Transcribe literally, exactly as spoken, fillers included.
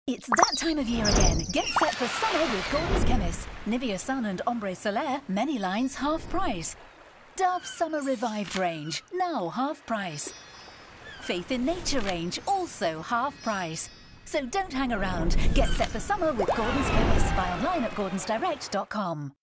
It's that time of year again. Get set for summer with Gordon's Chemists. Nivea Sun and Ombre Solaire, many lines half price. Dove Summer Revived range, now half price. Faith in Nature range, also half price. So don't hang around. Get set for summer with Gordon's Chemists. Buy online at gordons direct dot com.